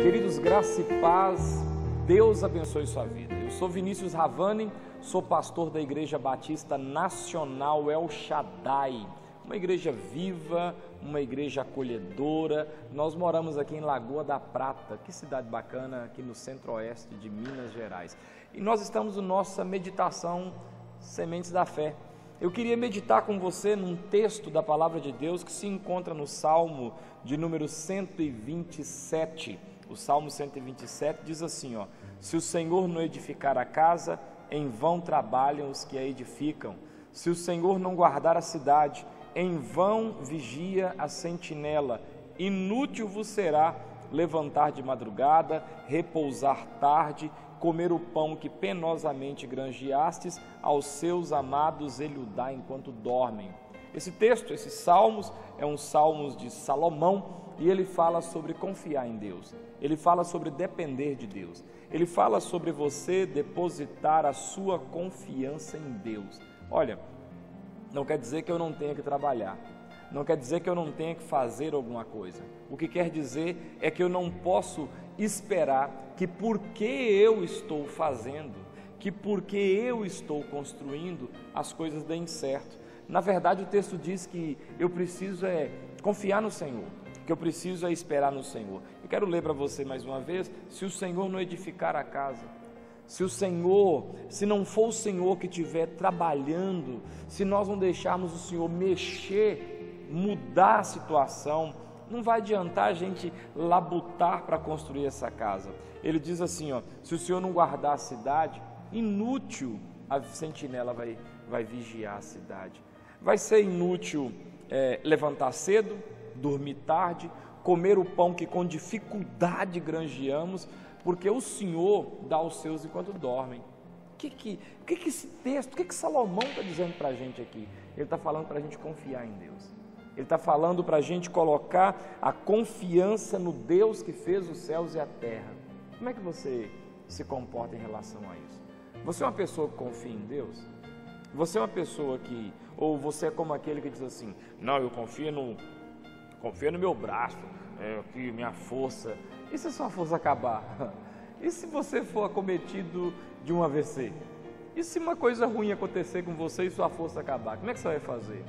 Queridos, graça e paz, Deus abençoe sua vida. Eu sou Vinícius Ravani, sou pastor da Igreja Batista Nacional El Shaddai, uma igreja viva, uma igreja acolhedora. Nós moramos aqui em Lagoa da Prata, que cidade bacana, aqui no centro-oeste de Minas Gerais. E nós estamos na nossa meditação Sementes da Fé. Eu queria meditar com você num texto da Palavra de Deus que se encontra no Salmo de número 127. O Salmo 127 diz assim, ó: se o Senhor não edificar a casa, em vão trabalham os que a edificam. Se o Senhor não guardar a cidade, em vão vigia a sentinela. Inútil vos será levantar de madrugada, repousar tarde, comer o pão que penosamente granjeastes, aos seus amados ele o dá enquanto dormem. Esse texto, esses salmos, é um salmos de Salomão, e ele fala sobre confiar em Deus, ele fala sobre depender de Deus, ele fala sobre você depositar a sua confiança em Deus. Olha, não quer dizer que eu não tenha que trabalhar, não quer dizer que eu não tenha que fazer alguma coisa. O que quer dizer é que eu não posso esperar que porque eu estou fazendo, que porque eu estou construindo, as coisas deem certo. Na verdade, o texto diz que eu preciso confiar no Senhor, que eu preciso esperar no Senhor. Eu quero ler para você mais uma vez: se o Senhor não edificar a casa, se não for o Senhor que estiver trabalhando, se nós não deixarmos o Senhor mexer, mudar a situação, não vai adiantar a gente labutar para construir essa casa. Ele diz assim, ó: se o Senhor não guardar a cidade, inútil a sentinela vai vigiar a cidade. Vai ser inútil levantar cedo, dormir tarde, comer o pão que com dificuldade granjeamos, porque o Senhor dá aos seus enquanto dormem. O que esse texto, o que Salomão está dizendo para a gente aqui? Ele está falando para a gente confiar em Deus. Ele está falando para a gente colocar a confiança no Deus que fez os céus e a terra. Como é que você se comporta em relação a isso? Você é uma pessoa que confia em Deus? Você é uma pessoa que, ou você é como aquele que diz assim: não, eu confio no meu braço, aqui minha força. E se a sua força acabar? E se você for acometido de um AVC? E se uma coisa ruim acontecer com você e sua força acabar? Como é que você vai fazer?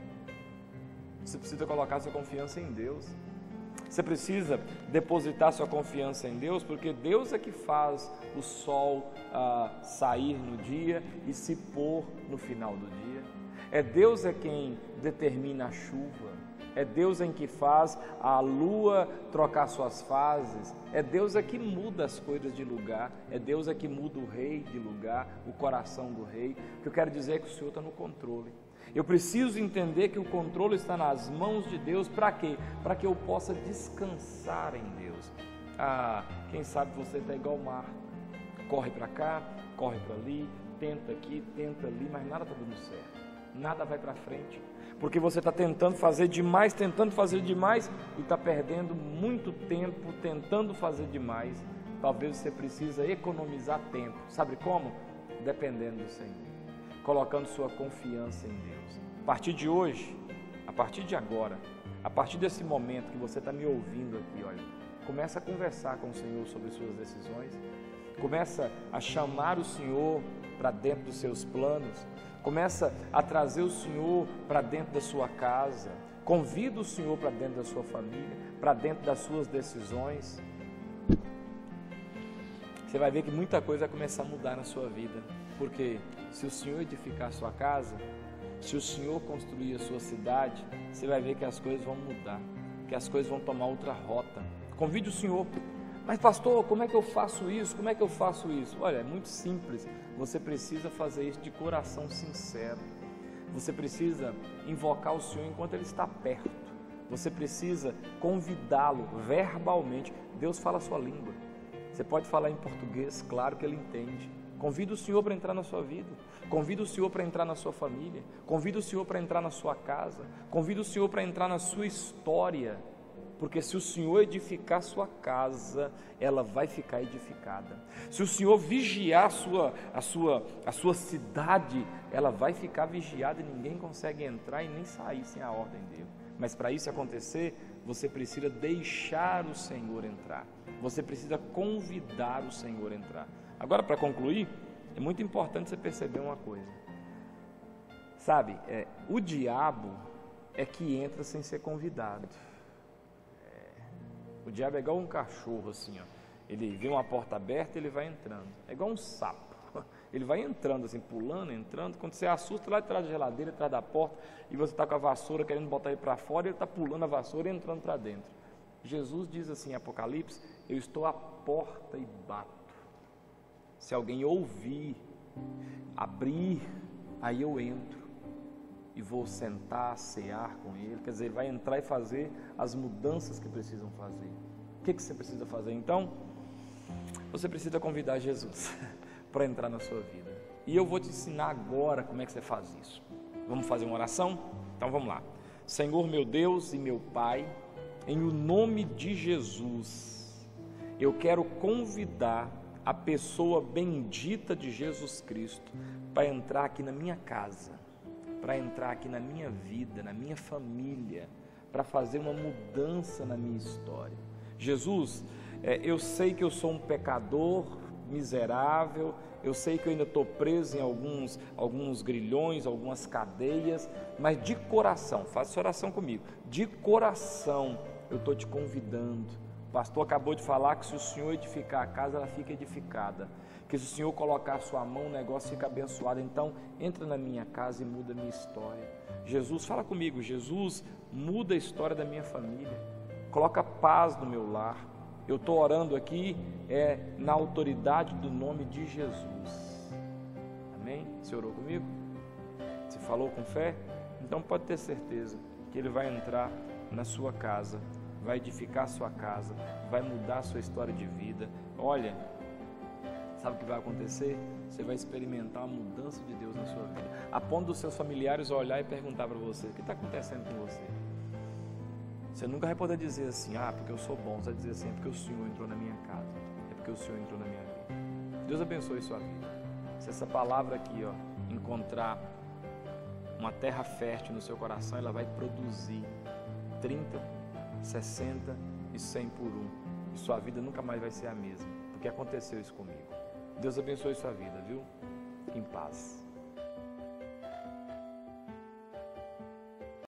Você precisa colocar sua confiança em Deus. Você precisa depositar sua confiança em Deus, porque Deus é que faz o sol sair no dia e se pôr no final do dia. Deus é quem determina a chuva. É Deus em que faz a lua trocar suas fases. É Deus é que muda as coisas de lugar. É Deus é que muda o rei de lugar, o coração do rei. O que eu quero dizer é que o Senhor está no controle. Eu preciso entender que o controle está nas mãos de Deus. Para quê? Para que eu possa descansar em Deus. Quem sabe você está igual o mar. Corre para cá, corre para ali, tenta aqui, tenta ali, mas nada está dando certo. Nada vai para frente. Porque você está tentando fazer demais e está perdendo muito tempo tentando fazer demais. Talvez você precisa economizar tempo. Sabe como? Dependendo do Senhor, colocando sua confiança em Deus. A partir de hoje, a partir de agora, a partir desse momento que você está me ouvindo aqui, olha, começa a conversar com o Senhor sobre suas decisões. Começa a chamar o Senhor para dentro dos seus planos. Começa a trazer o Senhor para dentro da sua casa. Convida o Senhor para dentro da sua família, para dentro das suas decisões. Você vai ver que muita coisa vai começar a mudar na sua vida. Porque se o Senhor edificar a sua casa, se o Senhor construir a sua cidade, você vai ver que as coisas vão mudar, que as coisas vão tomar outra rota. Convide o Senhor. Mas pastor, como é que eu faço isso? Como é que eu faço isso? Olha, é muito simples. Você precisa fazer isso de coração sincero. Você precisa invocar o Senhor enquanto Ele está perto. Você precisa convidá-lo verbalmente. Deus fala a sua língua. Você pode falar em português, claro que Ele entende. Convida o Senhor para entrar na sua vida. Convida o Senhor para entrar na sua família. Convida o Senhor para entrar na sua casa. Convida o Senhor para entrar na sua história. Porque se o Senhor edificar sua casa, ela vai ficar edificada. Se o Senhor vigiar a sua cidade, ela vai ficar vigiada e ninguém consegue entrar e nem sair sem a ordem dele. Mas para isso acontecer, você precisa deixar o Senhor entrar. Você precisa convidar o Senhor a entrar. Agora, para concluir, é muito importante você perceber uma coisa. Sabe, o diabo é que entra sem ser convidado. O diabo é igual um cachorro assim, ó. Ele vê uma porta aberta, ele vai entrando. É igual um sapo. Ele vai entrando assim, pulando, entrando. Quando você assusta lá atrás da geladeira, atrás da porta, e você está com a vassoura querendo botar ele para fora, ele está pulando a vassoura e entrando para dentro. Jesus diz assim em Apocalipse: eu estou à porta e bato. Se alguém ouvir, abrir, aí eu entro e vou sentar, cear com ele. Quer dizer, ele vai entrar e fazer as mudanças que precisam fazer. O que você precisa fazer então? Você precisa convidar Jesus para entrar na sua vida. E eu vou te ensinar agora como é que você faz isso. Vamos fazer uma oração? Então vamos lá. Senhor meu Deus e meu Pai, em o nome de Jesus, eu quero convidar a pessoa bendita de Jesus Cristo para entrar aqui na minha casa, para entrar aqui na minha vida, na minha família, para fazer uma mudança na minha história. Jesus, eu sei que eu sou um pecador miserável, eu sei que eu ainda estou preso em alguns grilhões, algumas cadeias, mas de coração, faça essa oração comigo, de coração eu estou te convidando. O pastor acabou de falar que se o Senhor edificar a casa, ela fica edificada, que se o Senhor colocar a sua mão, o negócio fica abençoado. Então entra na minha casa e muda a minha história. Jesus, fala comigo. Jesus, muda a história da minha família, coloca paz no meu lar. Eu estou orando aqui na autoridade do nome de Jesus. Amém? Você orou comigo? Você falou com fé? Então pode ter certeza que Ele vai entrar na sua casa, vai edificar a sua casa, vai mudar a sua história de vida. Olha, sabe o que vai acontecer? Você vai experimentar a mudança de Deus na sua vida, a ponto dos seus familiares olhar e perguntar para você: o que está acontecendo com você? Você nunca vai poder dizer assim: porque eu sou bom. Você vai dizer assim: é porque o Senhor entrou na minha casa, é porque o Senhor entrou na minha vida. Deus abençoe sua vida. Se essa palavra aqui encontrar uma terra fértil no seu coração, ela vai produzir 30, 60 e 100 por um. E sua vida nunca mais vai ser a mesma, porque aconteceu isso comigo. Deus abençoe sua vida, viu? Em paz.